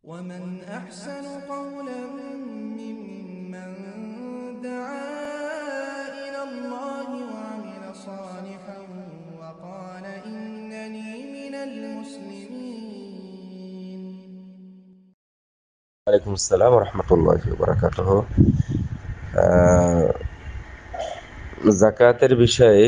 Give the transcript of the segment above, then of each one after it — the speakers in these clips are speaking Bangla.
ومن أحسن قولا ممن دعا إلى الله وعمل صالحا وقال إنني من المسلمين. ওয়ালাইকুম আসসালাম রহমতুল্লাহি ওয়া বারাকাতুহু। যাকাতের বিষয়ে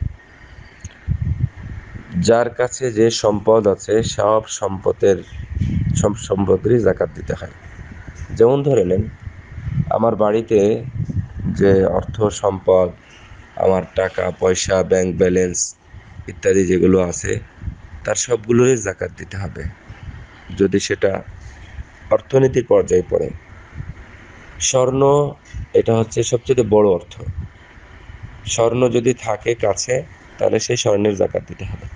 যার কাছে যে সম্পদ আছে সব সম্পদেরই যাকাত দিতে হয়। যেমন ধরে নেন, আমার বাড়িতে যে অর্থ সম্পদ, আমার টাকা পয়সা, ব্যাংক ব্যালেন্স ইত্যাদি যেগুলো আছে তার সবগুলোরই যাকাত দিতে হবে, যদি সেটা অর্থনীতির পর্যায়ে পড়ে। স্বর্ণ, এটা হচ্ছে সবচেয়ে বড় অর্থ। স্বর্ণ যদি থাকে কাছে, তাহলে সেই স্বর্ণের যাকাত দিতে হবে।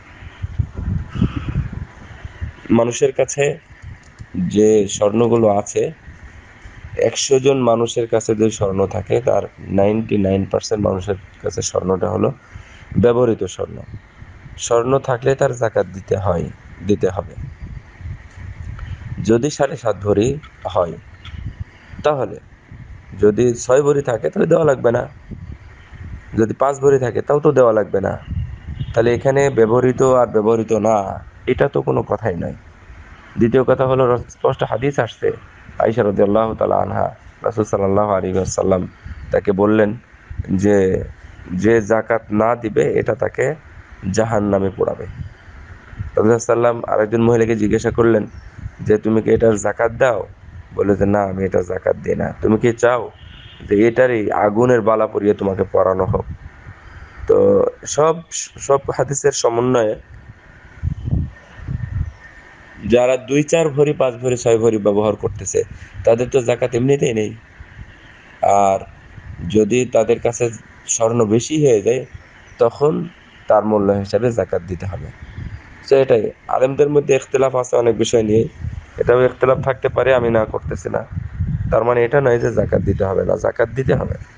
মানুষের কাছে যে স্বর্ণগুলো আছে, 100 জন মানুষের কাছে যদি স্বর্ণ থাকে, তার 99% মানুষের কাছে স্বর্ণটা হলো ব্যবহৃত স্বর্ণ। স্বর্ণ থাকলে তার যাকাত দিতে হবে। যদি 7.5 ভরি হয়, তাহলে যদি 6 ভরি থাকে তাহলে দেওয়া লাগবে না। যদি 5 ভরি থাকে তাও তো দেওয়া লাগবে না। তাহলে এখানে ব্যবহৃত আর ব্যবহৃত না, এটা তো কোনো কথাই নয়। দ্বিতীয় কথা হলো, স্পষ্ট হাদিস আসছে, আয়েশা রাদিয়াল্লাহু তাআলা আনহা, রাসূল সাল্লাল্লাহু আলাইহি ওয়াসাল্লাম তাকে বললেন যে যে যাকাত না দিবে এটা তাকে জাহান্নামে পোড়াবে। রাসূল সাল্লাম আরেকজন মহিলাকে জিজ্ঞাসা করলেন যে তুমি কি এটার যাকাত দাও? বলে যে না, আমি এটা যাকাত দিই না। তুমি কি চাও যে এটারই আগুনের বালা পরিয়ে তোমাকে পরানো হোক? তো সব সব হাদিসের সমন্বয়ে যারা 2-4 ভরি, 5 ভরি, 6 ভরি ব্যবহার করতেছে, তাদের তো যাকাত এমনিতেই নেই। আর যদি তাদের কাছে স্বর্ণ বেশি হয়ে যায়, তখন তার মূল্য হিসাবে যাকাত দিতে হবে। তো এটাই, আলেমদের মধ্যে ইখতিলাফ আছে অনেক বিষয় নিয়ে। এটাও ইখতিলাফ থাকতে পারে, আমি না করতেছি না। তার মানে এটা নয় যে যাকাত দিতে হবে না, যাকাত দিতে হবে।